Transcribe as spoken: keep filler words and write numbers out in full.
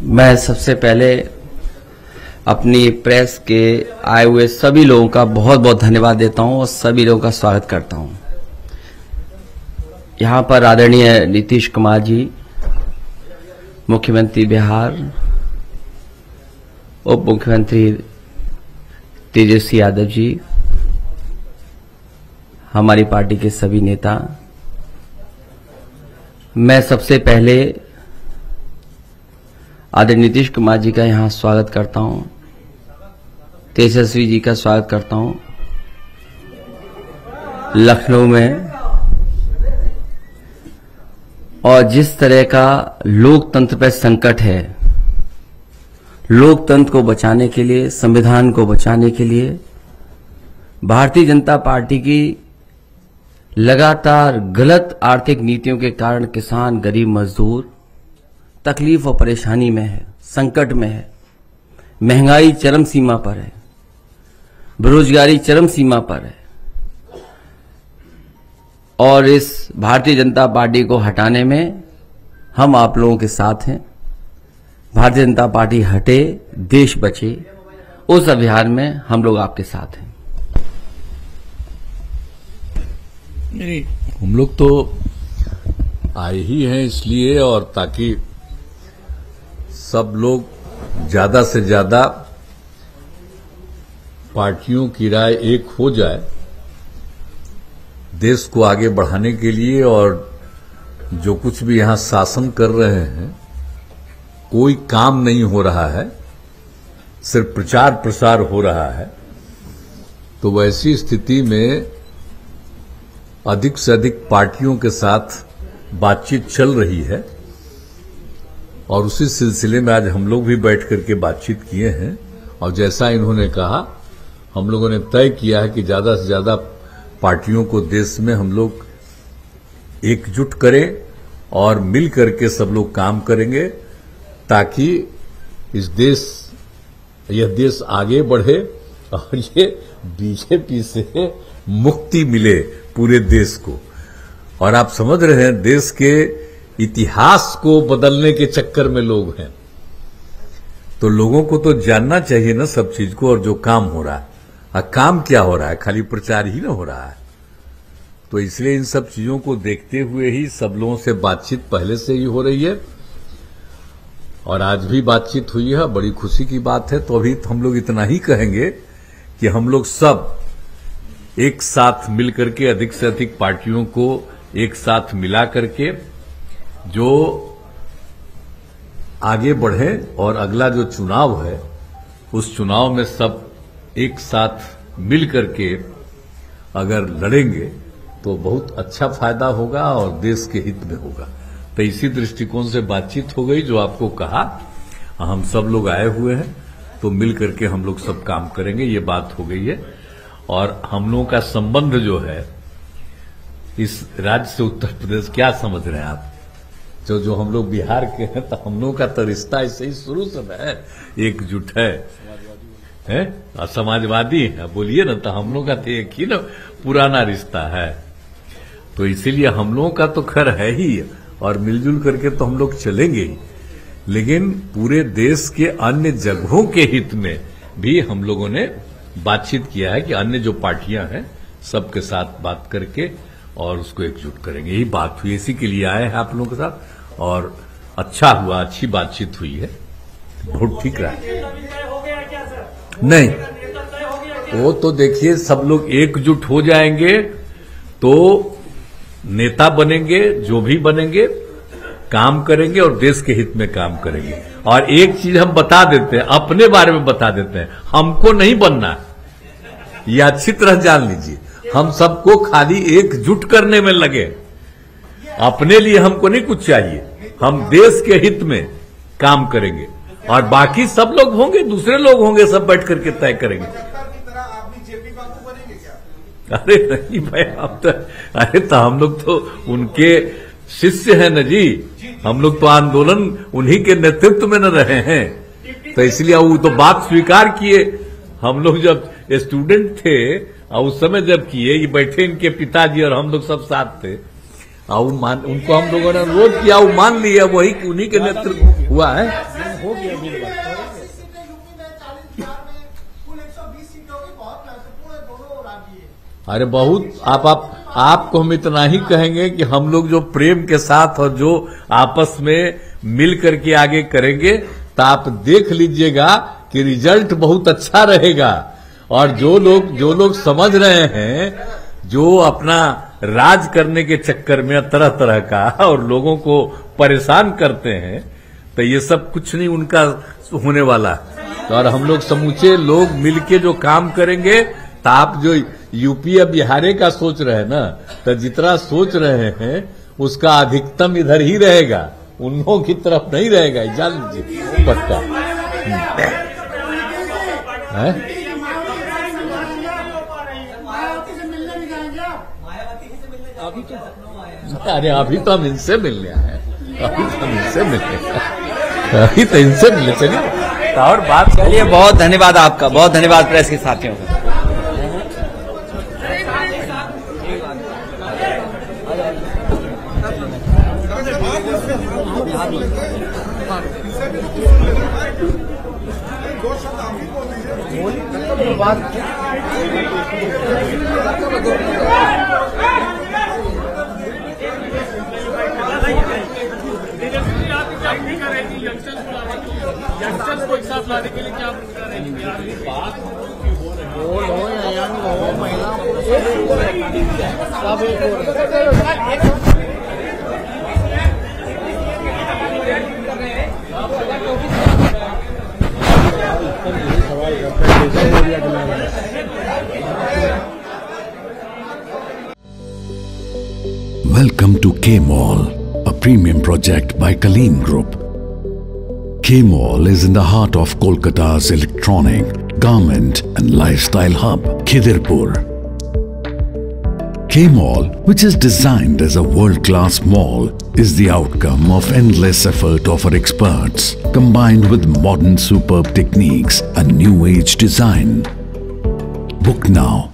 मैं सबसे पहले अपनी प्रेस के आए हुए सभी लोगों का बहुत बहुत धन्यवाद देता हूं और सभी लोगों का स्वागत करता हूं। यहां पर आदरणीय नीतीश कुमार जी, मुख्यमंत्री बिहार, उप मुख्यमंत्री तेजस्वी यादव जी, हमारी पार्टी के सभी नेता, मैं सबसे पहले आदरणीय नीतीश कुमार जी का यहां स्वागत करता हूं, तेजस्वी जी का स्वागत करता हूं लखनऊ में। और जिस तरह का लोकतंत्र पर संकट है, लोकतंत्र को बचाने के लिए, संविधान को बचाने के लिए भारतीय जनता पार्टी की लगातार गलत आर्थिक नीतियों के कारण किसान, गरीब मजदूर तकलीफ और परेशानी में है, संकट में है, महंगाई चरम सीमा पर है, बेरोजगारी चरम सीमा पर है। और इस भारतीय जनता पार्टी को हटाने में हम आप लोगों के साथ हैं। भारतीय जनता पार्टी हटे, देश बचे, उस अभियान में हम लोग आपके साथ हैं। नहीं, हम लोग तो आए ही हैं इसलिए, और ताकि सब लोग ज्यादा से ज्यादा पार्टियों की राय एक हो जाए देश को आगे बढ़ाने के लिए। और जो कुछ भी यहां शासन कर रहे हैं, कोई काम नहीं हो रहा है, सिर्फ प्रचार प्रसार हो रहा है। तो वैसी स्थिति में अधिक से अधिक पार्टियों के साथ बातचीत चल रही है, और उसी सिलसिले में आज हम लोग भी बैठ करके बातचीत किए हैं। और जैसा इन्होंने कहा, हम लोगों ने तय किया है कि ज्यादा से ज्यादा पार्टियों को देश में हम लोग एकजुट करें और मिल करके सब लोग काम करेंगे, ताकि इस देश यह देश आगे बढ़े और ये बीजेपी से मुक्ति मिले पूरे देश को। और आप समझ रहे हैं, देश के इतिहास को बदलने के चक्कर में लोग हैं, तो लोगों को तो जानना चाहिए ना सब चीज को, और जो काम हो रहा है। आ, काम क्या हो रहा है? खाली प्रचार ही ना हो रहा है। तो इसलिए इन सब चीजों को देखते हुए ही सब लोगों से बातचीत पहले से ही हो रही है, और आज भी बातचीत हुई है। बड़ी खुशी की बात है। तो अभी हम लोग इतना ही कहेंगे कि हम लोग सब एक साथ मिल करके, अधिक से अधिक पार्टियों को एक साथ मिला करके जो आगे बढ़े, और अगला जो चुनाव है उस चुनाव में सब एक साथ मिल करके अगर लड़ेंगे तो बहुत अच्छा फायदा होगा और देश के हित में होगा। तो इसी दृष्टिकोण से बातचीत हो गई। जो आपको कहा, हम सब लोग आए हुए हैं, तो मिल करके हम लोग सब काम करेंगे, ये बात हो गई है। और हम लोगों का संबंध जो है इस राज्य से उत्तर प्रदेश, क्या समझ रहे हैं आप? जो जो हम लोग बिहार के हैं, तो हम लोगों का तो रिश्ता ऐसे ही शुरू से है, एकजुट है, है? और समाजवादी है, बोलिए ना, तो हम लोग का तो एक ही ना पुराना रिश्ता है। तो इसीलिए हम लोगों का तो खैर है ही, और मिलजुल करके तो हम लोग चलेंगे ही। लेकिन पूरे देश के अन्य जगहों के हित में भी हम लोगों ने बातचीत किया है कि अन्य जो पार्टियां हैं सबके साथ बात करके और उसको एकजुट करेंगे। यही बात हुई, इसी के लिए आए हैं आप लोगों के साथ, और अच्छा हुआ, अच्छी बातचीत हुई है, बहुत ठीक रहा। नहीं, वो तो देखिए, सब लोग एकजुट हो जाएंगे तो नेता बनेंगे, जो भी बनेंगे काम करेंगे और देश के हित में काम करेंगे। और एक चीज हम बता देते हैं, अपने बारे में बता देते हैं, हमको नहीं बनना, ये अच्छी तरह जान लीजिए। हम सबको खाली एकजुट करने में लगे, अपने लिए हमको नहीं कुछ चाहिए, हम देश के हित में काम करेंगे, और बाकी सब लोग होंगे, दूसरे लोग होंगे, सब बैठ करके तय करेंगे। अरे नहीं भाई, अब तो अरे तो हम लोग तो उनके शिष्य हैं न जी, हम लोग तो आंदोलन उन्हीं के नेतृत्व में न रहे हैं, तो इसलिए वो तो बात स्वीकार किए। हम लोग जब स्टूडेंट थे और उस समय जब किए, ये बैठे इनके पिताजी और हम लोग सब साथ थे, और मान उनको हम लोगों ने अनुरोध किया, वो मान लिया, वही उन्हीं के नेतृत्व हुआ है। हो गया बिल यूपी में चालीस बिहार में कुल एक सौ बीस सीटों की बहुत महत्वपूर्ण है दोनों राज्य। अरे बहुत आप आप आपको हम इतना ही कहेंगे कि हम लोग जो प्रेम के साथ और जो आपस में मिल करके आगे करेंगे तो आप देख लीजिएगा कि रिजल्ट बहुत अच्छा रहेगा। और जो लोग जो लोग समझ रहे हैं, जो अपना राज करने के चक्कर में तरह तरह का और लोगों को परेशान करते हैं, तो ये सब कुछ नहीं उनका होने वाला। तो और हम लोग समूचे लोग मिलके जो काम करेंगे, तो आप जो यूपी या बिहार का सोच रहे हैं ना, तो जितना सोच रहे हैं उसका अधिकतम इधर ही रहेगा, उन लोगों की तरफ नहीं रहेगा, जान लीजिए पक्का। है? अरे अभी तो हम इनसे मिलने आए हैं, अभी तो हम इनसे मिलने अभी तो इनसे मिलने चलिए और बात। चलिए, बहुत धन्यवाद आपका, बहुत धन्यवाद प्रेस के साथियों का। यंगस्टर्स को एक साथ लाने के लिए क्या भूमिका रहेगी बिहार में? बात हो लो या यंग हो, महिला सब एक हो। Welcome to K-Mall, a premium project by Kaleem Group. K-Mall is in the heart of Kolkata's electronic, garment and lifestyle hub, Khidirpur. K-Mall, which is designed as a world-class mall, is the outcome of endless effort of our experts, combined with modern superb techniques and new age design. Book now